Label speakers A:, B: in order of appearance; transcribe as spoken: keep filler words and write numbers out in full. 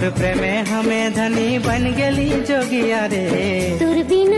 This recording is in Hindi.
A: तोर प्रेमे हमें धनी बन गेली जोगिया रे।
B: तोर बिना